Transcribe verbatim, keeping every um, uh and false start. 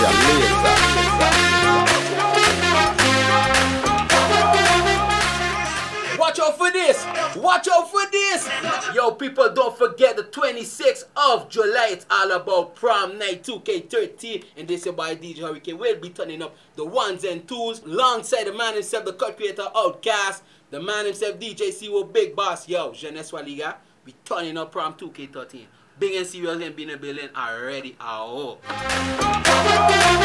Watch out for this! Watch out for this! Yo, people, don't forget the twenty-sixth of July. It's all about prom night two K thirteen. And this is by D J Hurricane. We'll be turning up the ones and twos alongside the man himself, the cut creator Outcast, the man himself, D J C O, Big Boss. Yo, Jeunesse Soualiga. Be turning up prom two K thirteen. Big and serious and being a building already. Oh.